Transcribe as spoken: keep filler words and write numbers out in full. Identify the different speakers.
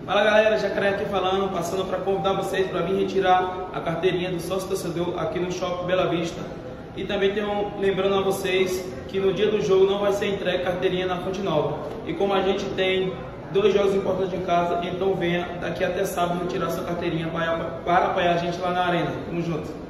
Speaker 1: Fala galera, Jacaré aqui falando, passando para convidar vocês para vir retirar a carteirinha do sócio torcedor aqui no Shopping Bela Vista. E também tenho lembrando a vocês que no dia do jogo não vai ser entregue carteirinha na Fonte Nova. E como a gente tem dois jogos importantes em casa, então venha daqui até sábado retirar sua carteirinha para, para apoiar a gente lá na arena. Tamo junto.